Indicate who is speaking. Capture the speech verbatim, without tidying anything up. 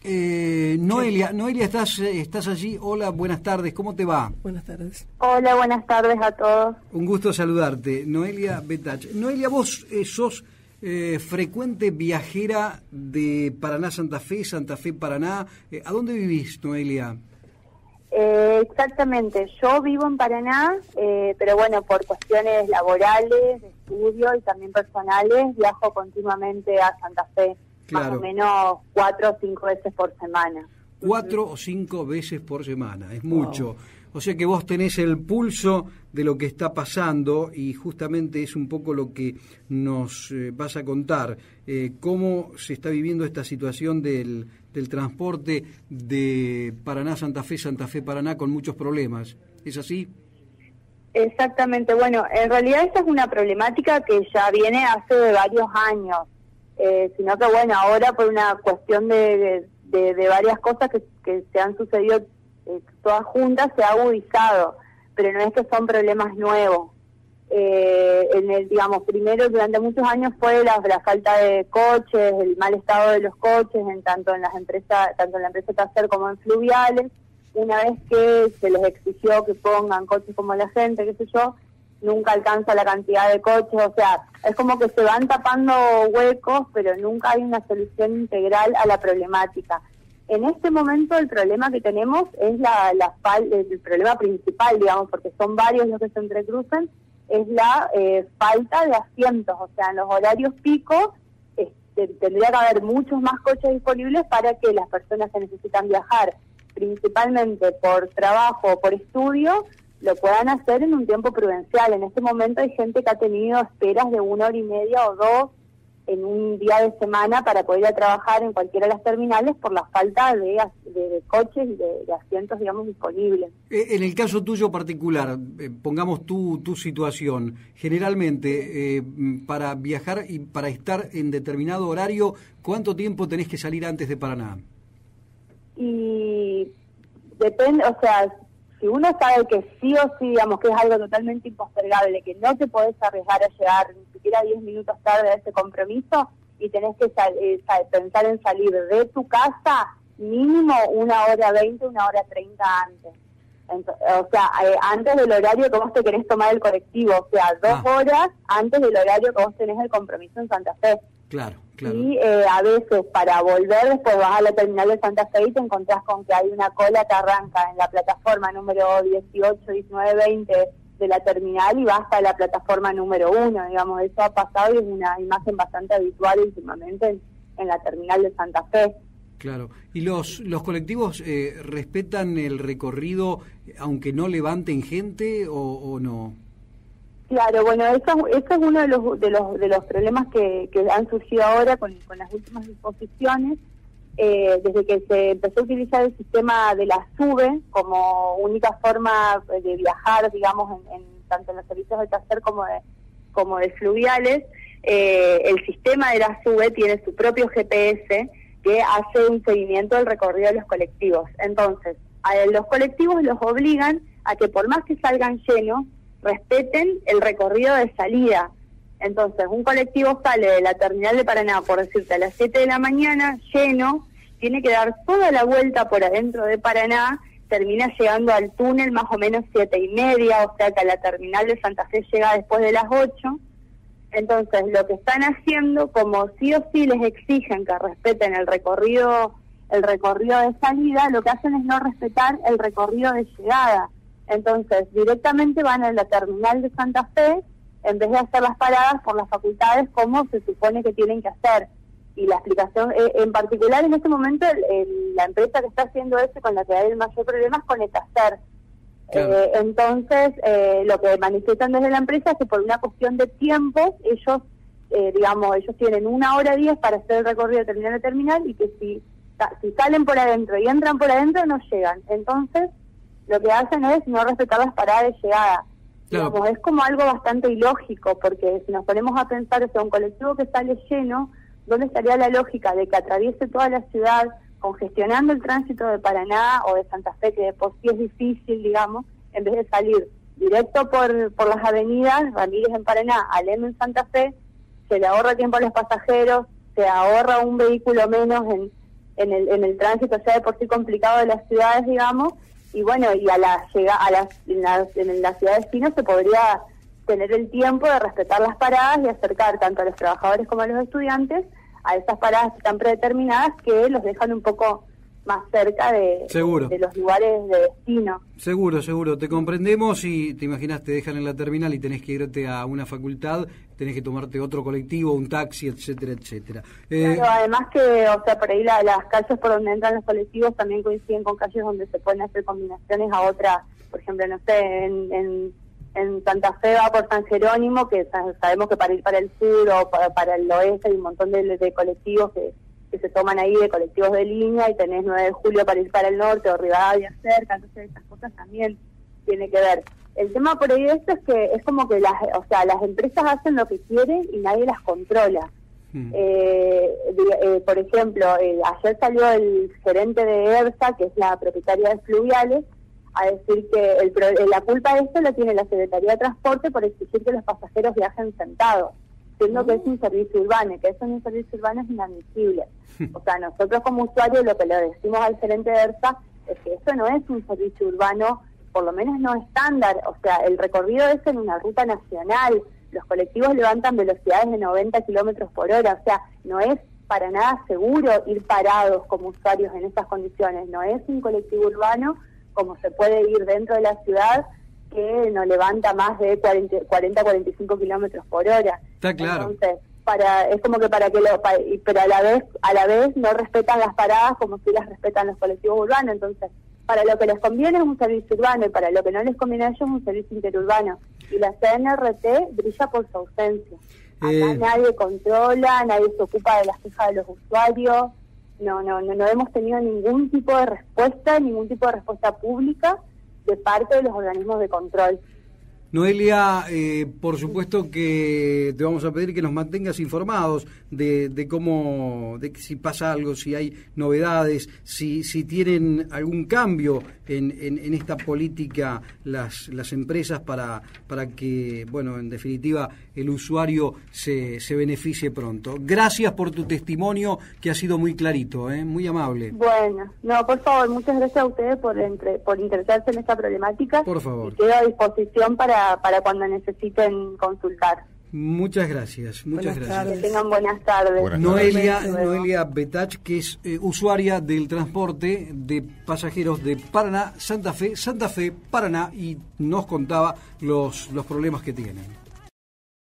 Speaker 1: Eh, Noelia, Noelia, ¿estás, estás allí? Hola, buenas tardes, ¿cómo te va?
Speaker 2: Buenas tardes.
Speaker 3: Hola, buenas tardes a todos.
Speaker 1: Un gusto saludarte, Noelia Betach. Noelia, vos eh, sos eh, frecuente viajera de Paraná, Santa Fe, Santa Fe, Paraná. Eh, ¿A dónde vivís, Noelia?
Speaker 3: Eh, exactamente, yo vivo en Paraná, eh, pero bueno, por cuestiones laborales, de estudio y también personales, viajo continuamente a Santa Fe, claro. Más o menos cuatro o cinco veces por semana.
Speaker 1: Cuatro o cinco veces por semana, es mucho. Wow. O sea que vos tenés el pulso de lo que está pasando y justamente es un poco lo que nos eh, vas a contar, eh, cómo se está viviendo esta situación del, del transporte de Paraná, Santa Fe, Santa Fe, Paraná, con muchos problemas. ¿Es así?
Speaker 3: Exactamente. Bueno, en realidad esta es una problemática que ya viene hace varios años, eh, sino que bueno, ahora por una cuestión de, de, de, de varias cosas que, que se han sucedido eh, todas juntas, se ha agudizado, pero no es que son problemas nuevos. Eh, en el, digamos, primero durante muchos años fue la, la falta de coches, el mal estado de los coches, en tanto en las empresas, tanto en la empresa Taser como en Fluviales. Una vez que se les exigió que pongan coches como la gente, qué sé yo, nunca alcanza la cantidad de coches, o sea, es como que se van tapando huecos, pero nunca hay una solución integral a la problemática. En este momento el problema que tenemos es la, la el problema principal, digamos, porque son varios los que se entrecruzan, es la eh, falta de asientos, o sea, en los horarios pico este, tendría que haber muchos más coches disponibles para que las personas que necesitan viajar, principalmente por trabajo o por estudio, lo puedan hacer en un tiempo prudencial. En este momento hay gente que ha tenido esperas de una hora y media o dos en un día de semana para poder ir a trabajar en cualquiera de las terminales por la falta de, de, de coches y de, de asientos, digamos, disponibles.
Speaker 1: En el caso tuyo particular, eh, pongamos tu, tu situación, generalmente eh, para viajar y para estar en determinado horario, ¿cuánto tiempo tenés que salir antes de Paraná?
Speaker 3: Y depende, o sea, si uno sabe que sí o sí, digamos, que es algo totalmente impostergable, que no te podés arriesgar a llegar ni siquiera diez minutos tarde a ese compromiso y tenés que sal, eh, pensar en salir de tu casa mínimo una hora veinte, una hora treinta antes. Entonces, o sea, eh, antes del horario que vos te querés tomar el colectivo, o sea, dos ah. horas antes del horario que vos tenés el compromiso en Santa Fe.
Speaker 1: Claro, claro.
Speaker 3: Y eh, a veces para volver después vas a la terminal de Santa Fe y te encontrás con que hay una cola que arranca en la plataforma número dieciocho, diecinueve, veinte de la terminal y va hasta la plataforma número uno, digamos, eso ha pasado y es una imagen bastante habitual últimamente en, en la terminal de Santa Fe.
Speaker 1: Claro, ¿y los los colectivos eh, respetan el recorrido aunque no levanten gente o, o no?
Speaker 3: Claro, bueno, eso, eso es uno de los de los de los problemas que, que han surgido ahora con, con las últimas disposiciones, eh, desde que se empezó a utilizar el sistema de la SUBE como única forma de viajar, digamos, en, en tanto en los servicios de Taser como de como de Fluviales. Eh, el sistema de la SUBE tiene su propio G P S que hace un seguimiento del recorrido de los colectivos. Entonces, a los colectivos los obligan a que por más que salgan llenos, respeten el recorrido de salida. Entonces, un colectivo sale de la terminal de Paraná, por decirte, a las siete de la mañana, lleno, tiene que dar toda la vuelta por adentro de Paraná, termina llegando al túnel más o menos siete y media, o sea que a la terminal de Santa Fe llega después de las ocho. Entonces, lo que están haciendo, como sí o sí les exigen que respeten el recorrido, el recorrido de salida, lo que hacen es no respetar el recorrido de llegada. Entonces, directamente van a la terminal de Santa Fe, en vez de hacer las paradas por las facultades como se supone que tienen que hacer. Y la explicación, eh, en particular en este momento, el, el, la empresa que está haciendo eso, con la que hay el mayor problema, es con el Taser. Claro. Eh, entonces, eh, lo que manifiestan desde la empresa es que por una cuestión de tiempo, ellos, eh, digamos, ellos tienen una hora diez para hacer el recorrido de terminal a terminal y que si, si salen por adentro y entran por adentro, no llegan. Entonces, lo que hacen es no respetar las paradas de llegada. Claro. Digamos, es como algo bastante ilógico, porque si nos ponemos a pensar, o sea, un colectivo que sale lleno, ¿dónde estaría la lógica de que atraviese toda la ciudad, congestionando el tránsito de Paraná o de Santa Fe, que de por sí es difícil, digamos, en vez de salir directo por por las avenidas, Ramírez en Paraná, Alem en Santa Fe, se le ahorra tiempo a los pasajeros, se ahorra un vehículo menos en en el en el tránsito ya de por sí complicado de las ciudades, digamos, y bueno, y a la llega a las en las en la ciudad destino se podría tener el tiempo de respetar las paradas y acercar tanto a los trabajadores como a los estudiantes a esas paradas que están predeterminadas, que los dejan un poco más cerca de,
Speaker 1: seguro.
Speaker 3: de los lugares de destino.
Speaker 1: Seguro, seguro, te comprendemos y te imaginas, te dejan en la terminal y tenés que irte a una facultad, tenés que tomarte otro colectivo, un taxi, etcétera, etcétera. Eh...
Speaker 3: Claro, además que, o sea, por ahí la, las calles por donde entran los colectivos también coinciden con calles donde se pueden hacer combinaciones a otras, por ejemplo, no sé, en, en, en Santa Fe va por San Jerónimo, que sabemos que para ir para el sur o para, para el oeste hay un montón de, de colectivos que que se toman ahí, de colectivos de línea, y tenés nueve de julio para ir para el norte o Rivadavia cerca, entonces esas cosas también tiene que ver. El tema por ahí de esto es que es como que las, o sea, las empresas hacen lo que quieren y nadie las controla. Mm. Eh, eh, por ejemplo, eh, ayer salió el gerente de ERSA, que es la propietaria de Fluviales, a decir que el, la culpa de esto la tiene la Secretaría de Transporte por exigir que los pasajeros viajen sentados, siendo que es un servicio urbano, y que eso en un servicio urbano es inadmisible. O sea, nosotros como usuarios lo que le decimos al gerente de ERSA es que eso no es un servicio urbano, por lo menos no estándar. O sea, el recorrido es en una ruta nacional, los colectivos levantan velocidades de noventa kilómetros por hora, o sea, no es para nada seguro ir parados como usuarios en esas condiciones, no es un colectivo urbano como se puede ir dentro de la ciudad, que no levanta más de cuarenta a cuarenta y cinco kilómetros por hora.
Speaker 1: Está claro.
Speaker 3: Entonces, para es como que para que lo para, pero a la vez a la vez no respetan las paradas como si las respetan los colectivos urbanos. Entonces, para lo que les conviene es un servicio urbano y para lo que no les conviene a ellos es un servicio interurbano. Y la C N R T brilla por su ausencia. Acá eh... nadie controla, nadie se ocupa de las quejas de los usuarios. No, no, no, no hemos tenido ningún tipo de respuesta, ningún tipo de respuesta pública de parte de los organismos de control.
Speaker 1: Noelia, eh, por supuesto que te vamos a pedir que nos mantengas informados de, de cómo, de si pasa algo, si hay novedades, si si tienen algún cambio en, en, en esta política las las empresas para para que, bueno, en definitiva, el usuario se, se beneficie pronto. Gracias por tu testimonio, que ha sido muy clarito, ¿eh? Muy amable.
Speaker 3: Bueno, no, por favor, muchas gracias a ustedes por entre, por interesarse en esta problemática.
Speaker 1: Por favor.
Speaker 3: Y quedo a disposición para para cuando necesiten consultar.
Speaker 1: Muchas gracias, muchas
Speaker 3: buenas
Speaker 1: gracias.
Speaker 3: Tardes. Que tengan buenas tardes. Buenas
Speaker 1: Noelia,
Speaker 3: tardes.
Speaker 1: Noelia Betach, que es eh, usuaria del transporte de pasajeros de Paraná, Santa Fe, Santa Fe, Paraná, y nos contaba los, los problemas que tienen.